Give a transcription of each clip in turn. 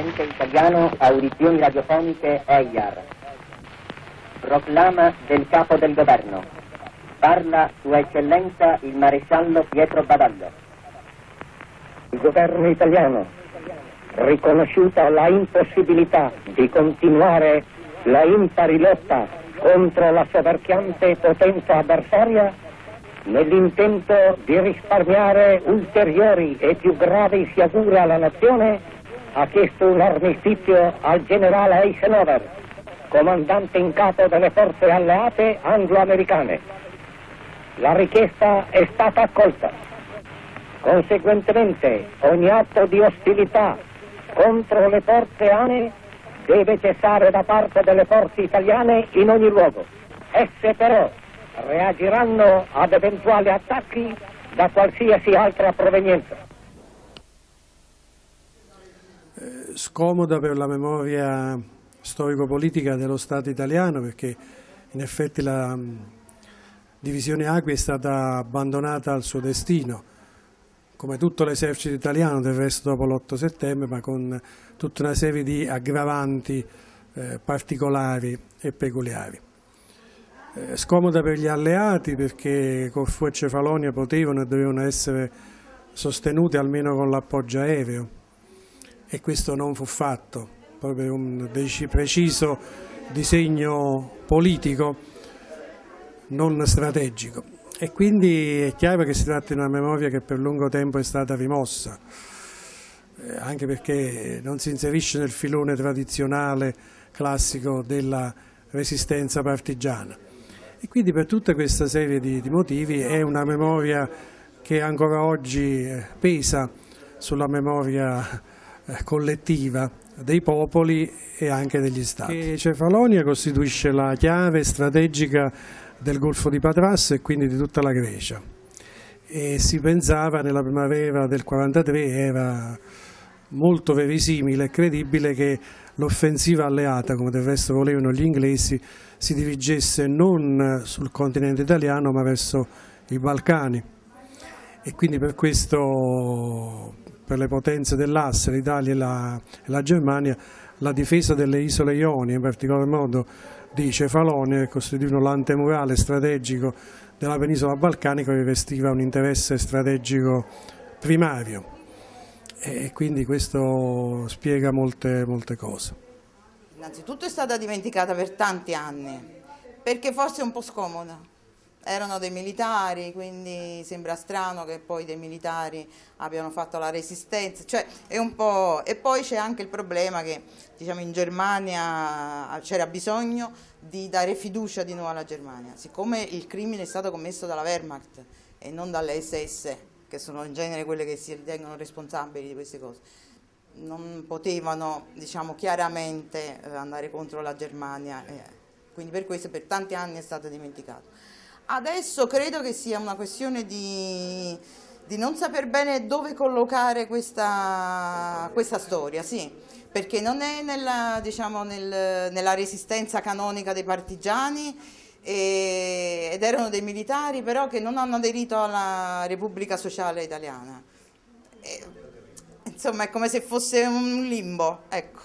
Parlamente italiano, audizioni radiofoniche EIAR. Proclama del Capo del Governo. Parla Sua Eccellenza il Maresciallo Pietro Badallo. Il Governo italiano, riconosciuta la impossibilità di continuare la impari lotta contro la soverchiante potenza avversaria, nell'intento di risparmiare ulteriori e più gravi sciagure alla nazione, ha chiesto un armistizio al generale Eisenhower, comandante in capo delle forze alleate anglo-americane. La richiesta è stata accolta. Conseguentemente, ogni atto di ostilità contro le forze ANE deve cessare da parte delle forze italiane in ogni luogo. Esse però reagiranno ad eventuali attacchi da qualsiasi altra provenienza. Scomoda per la memoria storico-politica dello Stato italiano, perché in effetti la divisione Acqui è stata abbandonata al suo destino, come tutto l'esercito italiano del resto dopo l'8 settembre, ma con tutta una serie di aggravanti particolari e peculiari. Scomoda per gli alleati perché Corfù e Cefalonia potevano e dovevano essere sostenuti almeno con l'appoggio aereo, e questo non fu fatto, proprio per un preciso disegno politico, non strategico. E quindi è chiaro che si tratta di una memoria che per lungo tempo è stata rimossa, anche perché non si inserisce nel filone tradizionale classico della resistenza partigiana. E quindi per tutta questa serie di motivi è una memoria che ancora oggi pesa sulla memoria collettiva dei popoli e anche degli Stati. Cefalonia costituisce la chiave strategica del Golfo di Patras e quindi di tutta la Grecia, e si pensava nella primavera del 1943, era molto verosimile e credibile, che l'offensiva alleata, come del resto volevano gli inglesi, si dirigesse non sul continente italiano ma verso i Balcani, e quindi per questo, per le potenze dell'asse, l'Italia e la Germania, la difesa delle isole Ionie, in particolar modo di Cefalonia, che costituivano l'antemurale strategico della penisola balcanica, rivestiva un interesse strategico primario, e quindi questo spiega molte cose. Innanzitutto è stata dimenticata per tanti anni, perché forse è un po' scomoda. Erano dei militari, quindi sembra strano che poi dei militari abbiano fatto la resistenza, cioè è un po'. E poi c'è anche il problema che, diciamo, in Germania c'era bisogno di dare fiducia di nuovo alla Germania, siccome il crimine è stato commesso dalla Wehrmacht e non dalle SS, che sono in genere quelle che si ritengono responsabili di queste cose. Non potevano, diciamo, chiaramente andare contro la Germania, quindi per questo per tanti anni è stato dimenticato. Adesso credo che sia una questione di non saper bene dove collocare questa storia, sì, perché non è nella resistenza canonica dei partigiani, ed erano dei militari però che non hanno aderito alla Repubblica Sociale Italiana. Insomma, è come se fosse un limbo, ecco.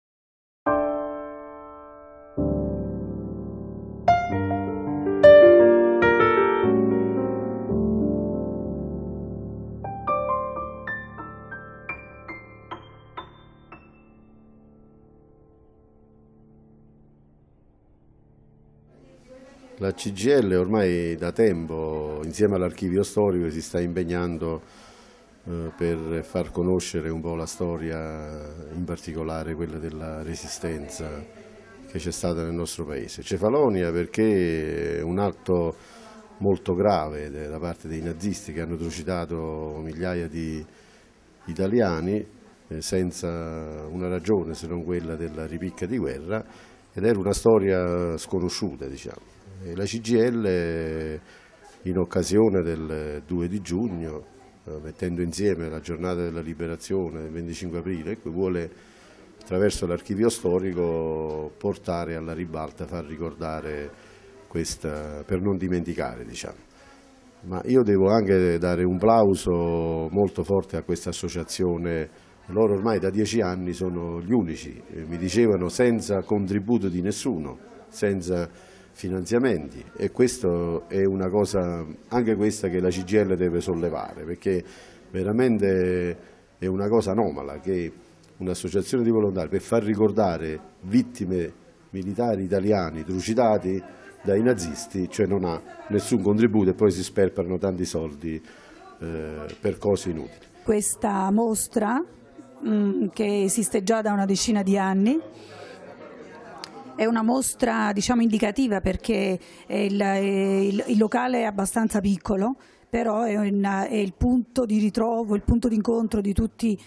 La CGIL ormai da tempo, insieme all'archivio storico, si sta impegnando per far conoscere un po' la storia, in particolare quella della resistenza che c'è stata nel nostro paese. Cefalonia perché è un atto molto grave da parte dei nazisti che hanno trucidato migliaia di italiani senza una ragione se non quella della ripicca di guerra, ed era una storia sconosciuta, diciamo. La CGIL, in occasione del 2 di giugno, mettendo insieme la giornata della liberazione del 25 aprile, vuole attraverso l'archivio storico portare alla ribalta, far ricordare questa, per non dimenticare, diciamo. Ma io devo anche dare un plauso molto forte a questa associazione Loro ormai da 10 anni sono gli unici, mi dicevano, senza contributo di nessuno, senza finanziamenti, e questo è una cosa, anche questa, che la CGIL deve sollevare, perché veramente è una cosa anomala che un'associazione di volontari, per far ricordare vittime militari italiani trucidati dai nazisti, cioè non ha nessun contributo, e poi si sperperano tanti soldi per cose inutili. Questa mostra, che esiste già da una decina di anni, è una mostra, diciamo, indicativa, perché il locale è abbastanza piccolo, però è il punto di ritrovo, il punto di incontro di tutti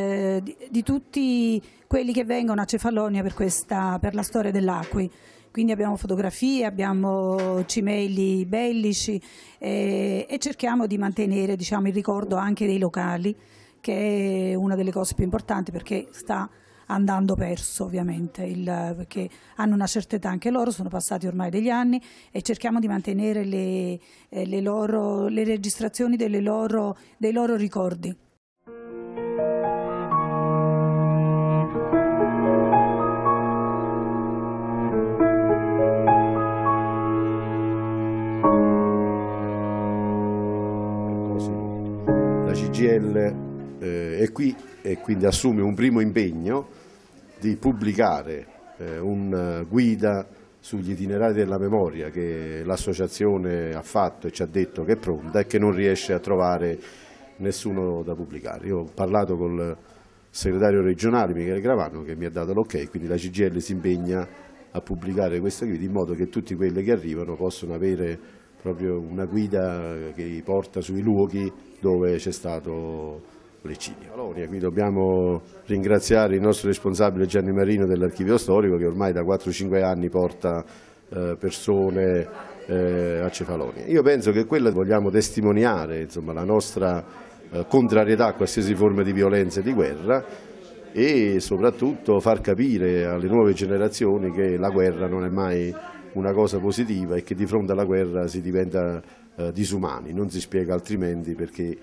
quelli che vengono a Cefalonia per la storia dell'Acqui. Quindi abbiamo fotografie, abbiamo cimeli bellici, e cerchiamo di mantenere, diciamo, il ricordo anche dei locali, che è una delle cose più importanti, perché sta andando perso, ovviamente, perché hanno una certa età anche loro, sono passati ormai degli anni, e cerchiamo di mantenere le registrazioni dei loro ricordi. La CGIL è qui e quindi assume un primo impegno di pubblicare una guida sugli itinerari della memoria che l'associazione ha fatto e ci ha detto che è pronta e che non riesce a trovare nessuno da pubblicare. Io ho parlato col segretario regionale Michele Gravano, che mi ha dato l'ok, quindi la CGIL si impegna a pubblicare questa guida in modo che tutti quelli che arrivano possono avere proprio una guida che li porta sui luoghi dove c'è stato l'eccidio. Qui dobbiamo ringraziare il nostro responsabile Gianni Marino dell'Archivio Storico, che ormai da 4-5 anni porta persone a Cefalonia. Io penso che quella vogliamo testimoniare, insomma, la nostra contrarietà a qualsiasi forma di violenza e di guerra, e soprattutto far capire alle nuove generazioni che la guerra non è mai una cosa positiva e che di fronte alla guerra si diventa disumani, non si spiega altrimenti perché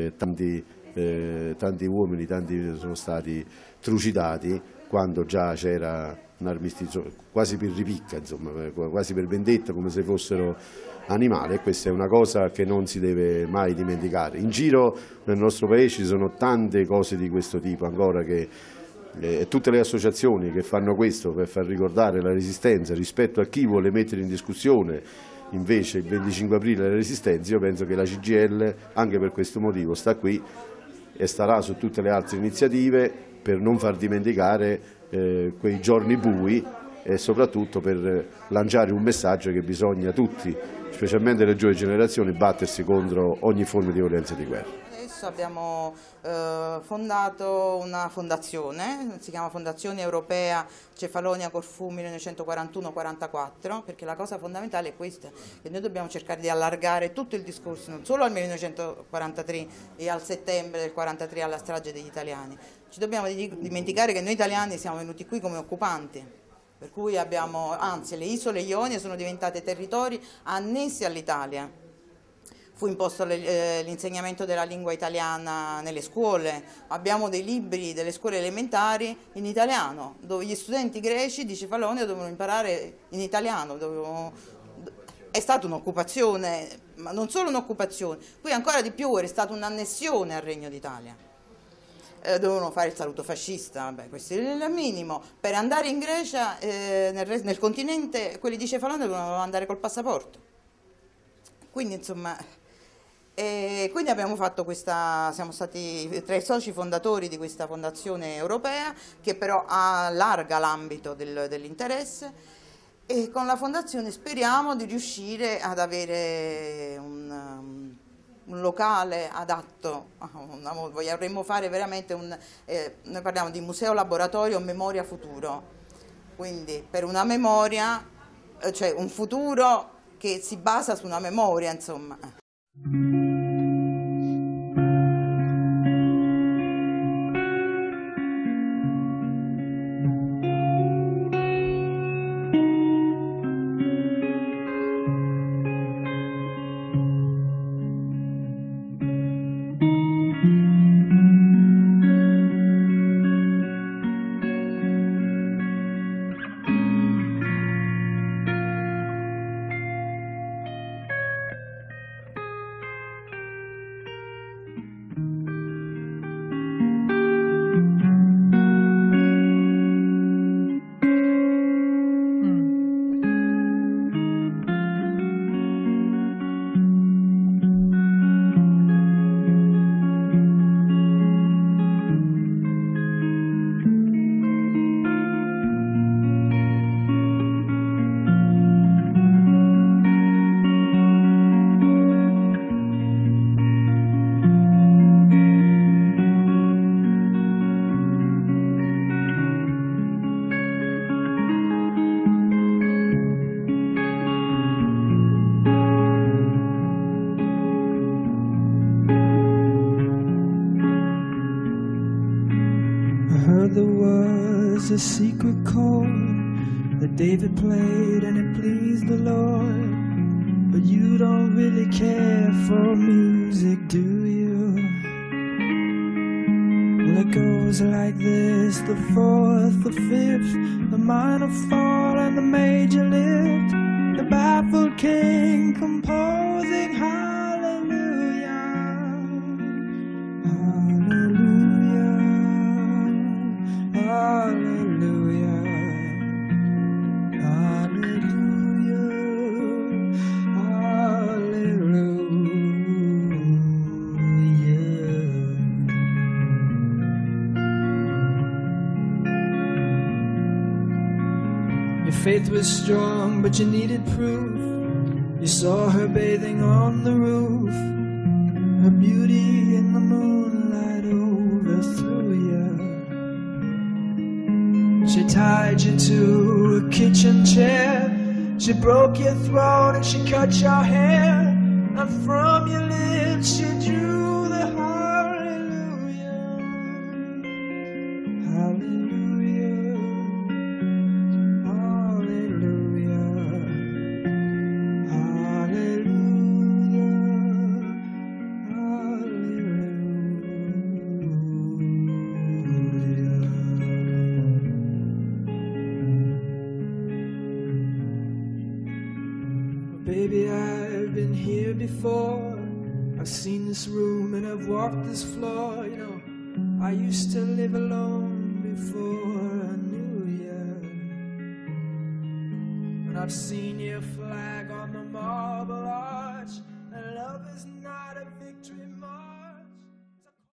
tanti uomini, tanti sono stati trucidati quando già c'era un armistizio, quasi per ripicca, insomma, quasi per vendetta, come se fossero animali, e questa è una cosa che non si deve mai dimenticare. In giro nel nostro paese ci sono tante cose di questo tipo ancora, che tutte le associazioni che fanno questo per far ricordare la Resistenza rispetto a chi vuole mettere in discussione invece il 25 aprile la Resistenza. Io penso che la CGIL anche per questo motivo sta qui e starà su tutte le altre iniziative per non far dimenticare quei giorni bui, e soprattutto per lanciare un messaggio che bisogna tutti, specialmente le giovani generazioni, battersi contro ogni forma di violenza e di guerra. Adesso abbiamo fondato una fondazione, si chiama Fondazione Europea Cefalonia Corfù 1941-44, perché la cosa fondamentale è questa, che noi dobbiamo cercare di allargare tutto il discorso, non solo al 1943 e al settembre del 43 alla strage degli italiani. Ci dobbiamo dimenticare che noi italiani siamo venuti qui come occupanti, per cui abbiamo, anzi, le isole Ionie sono diventate territori annessi all'Italia. Fu imposto l'insegnamento della lingua italiana nelle scuole, abbiamo dei libri delle scuole elementari in italiano, dove gli studenti greci di Cefalonia dovevano imparare in italiano. È stata un'occupazione, ma non solo un'occupazione, qui ancora di più è stata un'annessione al Regno d'Italia. Dovevano fare il saluto fascista, vabbè, questo è il minimo. Per andare in Grecia, nel continente, quelli di Cefalonia dovevano andare col passaporto. Quindi, insomma, quindi abbiamo fatto siamo stati tra i soci fondatori di questa fondazione europea, che però allarga l'ambito dell'interesse, e con la fondazione speriamo di riuscire ad avere un locale adatto, vorremmo fare veramente noi parliamo di museo laboratorio memoria futuro, quindi per una memoria, cioè un futuro che si basa su una memoria, insomma. was a secret chord that David played and it pleased the Lord. But you don't really care for music, do you? Well, it goes like this: the fourth, the fifth, the minor fall and the major lift, the baffled king composing hallelujah, hallelujah, hallelujah, hallelujah, hallelujah. Your faith was strong, but you needed proof. You saw her bathing on the roof. Her beauty in the moonlight overthrew you. She tied you to a kitchen chair. She broke your throat and she cut your hair. And from your lips she drew the hallelujah, hallelujah, hallelujah, hallelujah, hallelujah. Baby, I've been here before. I've seen this room and I've walked this floor. You know, I used to live alone before I knew you. And I've seen your flag on the marble arch, and love is